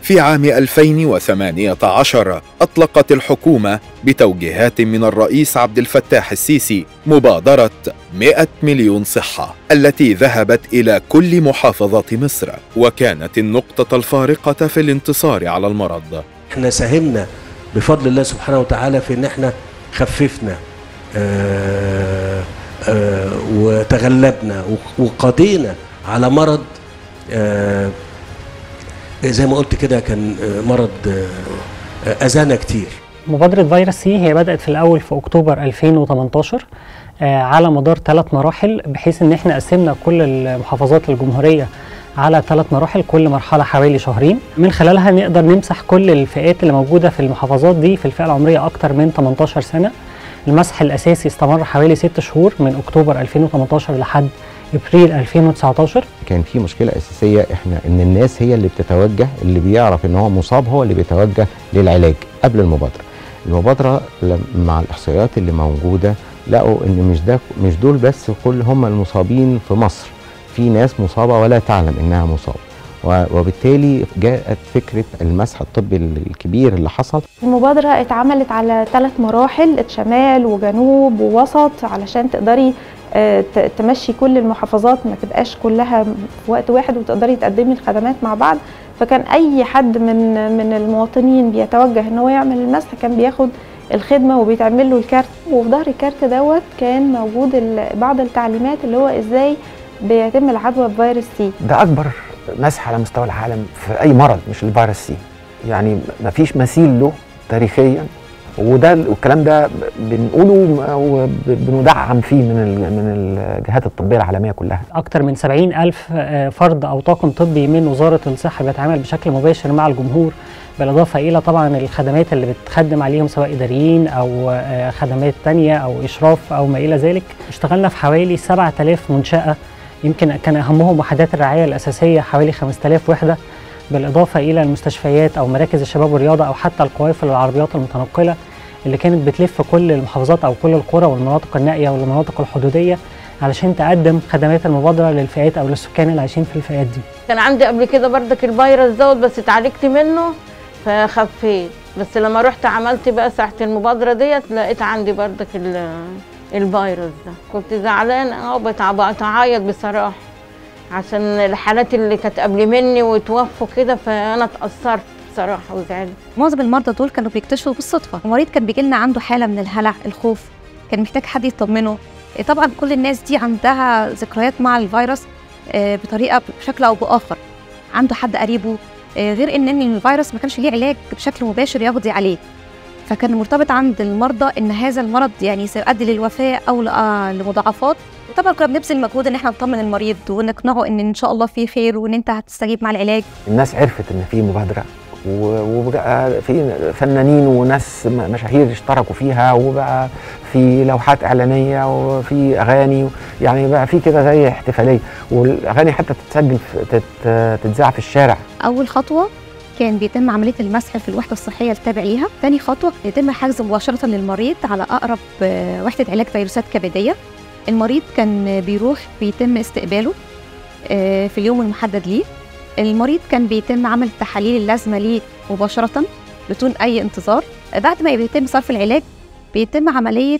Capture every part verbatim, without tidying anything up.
في عام ألفين وثمانية عشر أطلقت الحكومة بتوجيهات من الرئيس عبد الفتاح السيسي مبادرة مئة مليون صحة التي ذهبت إلى كل محافظات مصر، وكانت النقطة الفارقة في الانتصار على المرض. احنا ساهمنا بفضل الله سبحانه وتعالى في ان احنا خففنا آآ آآ وتغلبنا وقضينا على مرض زي ما قلت كده كان مرض أذانا كتير. مبادرة فيروس سي هي بدأت في الأول في أكتوبر ألفين وثمانية عشر على مدار ثلاث مراحل، بحيث إن إحنا قسمنا كل المحافظات الجمهورية على ثلاث مراحل، كل مرحلة حوالي شهرين، من خلالها نقدر نمسح كل الفئات اللي موجودة في المحافظات دي في الفئة العمرية أكتر من ثمانية عشر سنة. المسح الأساسي استمر حوالي ست شهور من أكتوبر ألفين وثمانية عشر لحد ابريل ألفين وتسعة عشر. كان في مشكله اساسيه احنا ان الناس هي اللي بتتوجه، اللي بيعرف ان هو مصاب هو اللي بيتوجه للعلاج قبل المبادره. المبادره مع الاحصائيات اللي موجوده لقوا ان مش ده مش دول بس كل هم المصابين في مصر، في ناس مصابه ولا تعلم انها مصابه، وبالتالي جاءت فكره المسح الطبي الكبير اللي حصل. المبادره اتعملت على ثلاث مراحل، شمال وجنوب ووسط، علشان تقدري تمشي كل المحافظات، ما تبقاش كلها في وقت واحد وتقدري تقدمي الخدمات مع بعض. فكان اي حد من من المواطنين بيتوجه ان هو يعمل المسح كان بياخد الخدمه وبيتعمل له الكارت، وفي ظهر الكارت دوت كان موجود بعض التعليمات اللي هو ازاي بيتم العدوى بفيروس سي. ده اكبر مسح على مستوى العالم في اي مرض مش الفيروس سي، يعني ما فيش مثيل له تاريخيا، وده والكلام ده بنقوله وبندعم فيه من من الجهات الطبيه العالميه كلها. اكثر من سبعين ألف فرد او طاقم طبي من وزاره الصحه بيتعامل بشكل مباشر مع الجمهور، بالاضافه الى طبعا الخدمات اللي بتخدم عليهم سواء اداريين او خدمات ثانيه او اشراف او ما الى ذلك. اشتغلنا في حوالي سبعة آلاف منشاه، يمكن كان اهمهم وحدات الرعايه الاساسيه حوالي خمسة آلاف وحده، بالاضافه الى المستشفيات او مراكز الشباب والرياضه او حتى القوافل والعربيات المتنقله اللي كانت بتلف كل المحافظات او كل القرى والمناطق النائيه والمناطق الحدوديه علشان تقدم خدمات المبادره للفئات او للسكان اللي عايشين في الفئات دي. كان عندي قبل كده بردك الفيروس دوت بس اتعالجت منه فخفيت، بس لما رحت عملت بقى ساعه المبادره ديت لقيت عندي بردك الفيروس ده، كنت زعلان اه بتعيط بصراحه عشان الحالات اللي كانت قبل مني وتوفوا كده، فانا اتاثرت بصراحه وزعلت. معظم المرضى دول كانوا بيكتشفوا بالصدفه، المريض كان بيجي لنا عنده حاله من الهلع، الخوف، كان محتاج حد يطمنه. طبعا كل الناس دي عندها ذكريات مع الفيروس بطريقه بشكل او باخر، عنده حد قريبه، غير ان الفيروس ما كانش ليه علاج بشكل مباشر يقضي عليه، فكان مرتبط عند المرضى ان هذا المرض يعني سيؤدي للوفاه او لمضاعفات. طبعا كنا بنبذل مجهود ان احنا نطمن المريض ونقنعه ان ان شاء الله في خير وان انت هتستجيب مع العلاج. الناس عرفت ان في مبادره وبقى في فنانين وناس مشاهير اشتركوا فيها، وبقى في لوحات اعلانيه وفي اغاني، يعني بقى في كده زي احتفاليه، والاغاني حتى تتسجل تتذاع في الشارع. اول خطوه كان بيتم عمليه المسح في الوحده الصحيه التابع ليها، ثاني خطوه يتم حجز مباشره للمريض على اقرب وحده علاج فيروسات كبديه. المريض كان بيروح بيتم استقباله في اليوم المحدد ليه. المريض كان بيتم عمل التحاليل اللازمه ليه مباشره بدون اي انتظار. بعد ما بيتم صرف العلاج بيتم عمليه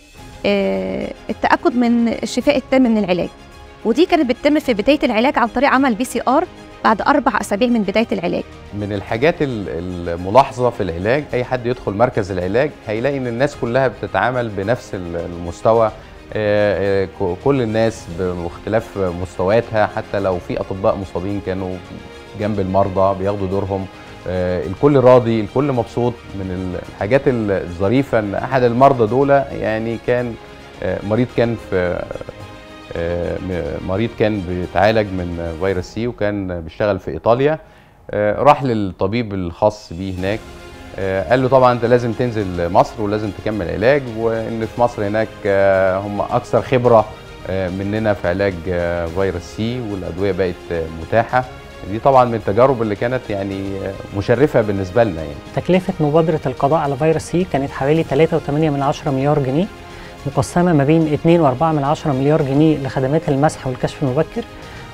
التاكد من الشفاء التام من العلاج، ودي كانت بتتم في بدايه العلاج عن طريق عمل بي سي ار بعد اربع اسابيع من بدايه العلاج. من الحاجات الملاحظه في العلاج، اي حد يدخل مركز العلاج هيلاقي ان الناس كلها بتتعامل بنفس المستوى، كل الناس باختلاف مستوياتها، حتى لو في اطباء مصابين كانوا جنب المرضى بياخدوا دورهم، الكل راضي، الكل مبسوط. من الحاجات الظريفه ان احد المرضى دول يعني كان مريض كان في مريض كان بيتعالج من فيروس سي وكان بيشتغل في ايطاليا، راح للطبيب الخاص بيه هناك، قال له طبعا انت لازم تنزل مصر ولازم تكمل علاج، وان في مصر هناك هم اكثر خبره مننا في علاج فيروس سي والادويه بقت متاحه. دي طبعا من التجارب اللي كانت يعني مشرفه بالنسبه لنا. يعني تكلفه مبادره القضاء على فيروس سي كانت حوالي ثلاثة وثمانية من عشرة مليار جنيه، مقسمه ما بين اثنين وأربعة من عشرة مليار جنيه لخدمات المسح والكشف المبكر،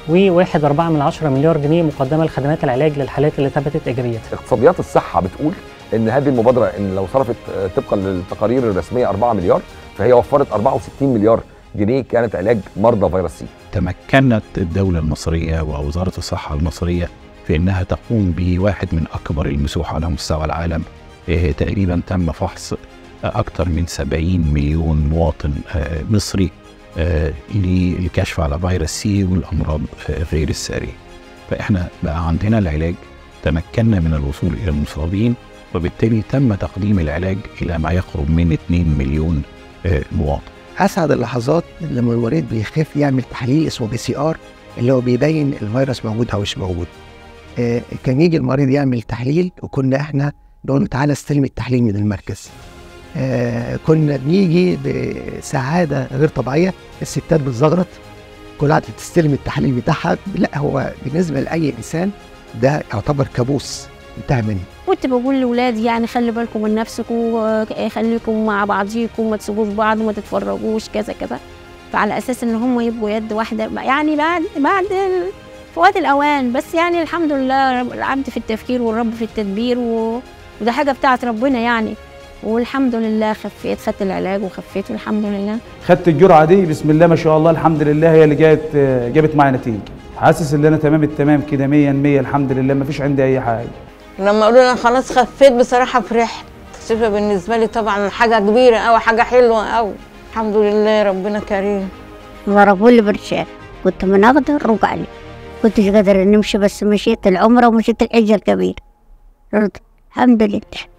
وواحد أربعة من عشرة مليار جنيه مقدمه لخدمات العلاج للحالات اللي ثبتت ايجابيتها. اقتصاديات الصحه بتقول ان هذه المبادره ان لو صرفت طبقا للتقارير الرسميه أربعة مليار فهي وفرت أربعة وستين مليار جنيه كانت علاج مرضى فيروس سي. تمكنت الدوله المصريه ووزاره الصحه المصريه في انها تقوم بواحد من اكبر المسوح على مستوى العالم. إيه تقريبا تم فحص اكثر من سبعين مليون مواطن مصري للكشف على فيروس سي والامراض غير الساريه. فاحنا بقى عندنا العلاج، تمكنا من الوصول الى المصابين، وبالتالي تم تقديم العلاج الى ما يقرب من اتنين مليون مواطن. اسعد اللحظات لما المريض بيخاف يعمل تحليل اسمه بي سي ار اللي هو بيبين الفيروس موجود او مش موجود. آه كان يجي المريض يعمل تحليل وكنا احنا نقول له تعالى استلم التحليل من المركز. آه كنا بنيجي بسعاده غير طبيعيه، الستات بتزغرط كل قاعده تستلم التحليل بتاعها. لا هو بالنسبه لاي انسان ده يعتبر كابوس انتهى منه. كنت بقول لاولادي يعني خلي بالكم من نفسكم، خليكم مع بعضيكم، ما تسيبوش بعض وما تتفرجوش كذا كذا، فعلى اساس ان هم يبقوا يد واحده يعني بعد بعد فوات الاوان. بس يعني الحمد لله العبد في التفكير والرب في التدبير، وده حاجه بتاعت ربنا يعني، والحمد لله خفيت، خدت العلاج وخفيت والحمد لله. خدت الجرعه دي بسم الله ما شاء الله الحمد لله، هي اللي جابت جابت معايا نتيجه. حاسس ان انا تمام التمام كده مية بالمية الحمد لله، ما فيش عندي اي حاجه. لما قالوا لي خلاص خفيت بصراحه فرحت، شايفه بالنسبه لي طبعا حاجه كبيره قوي، حاجه حلوه قوي، الحمد لله ربنا كريم. ضربوا لي برشام، كنت من اقدر رجع لي، كنتش قادر نمشي، بس مشيت العمره ومشيت الحجه الكبير، الحمد لله.